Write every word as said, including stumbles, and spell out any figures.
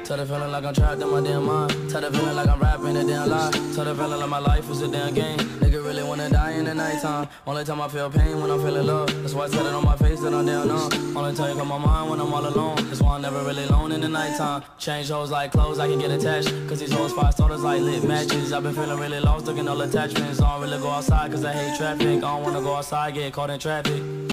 Tell the feeling like I'm trapped in my damn mind. Tell the feeling like I'm rapping a damn lie. Tell the feeling like my life is a damn game. Nigga really wanna die in the nighttime. Only time I feel pain when I'm feeling love. That's why I said it on my face that I'm down numb. Only time you come my mind when I'm all alone. That's why I'm never really alone in the nighttime. Change hoes like clothes, I can get attached. Cause these hoes five starters like lit matches. I've been feeling really lost, looking all attachments. I don't really go outside cause I hate traffic. I don't wanna go outside, get caught in traffic.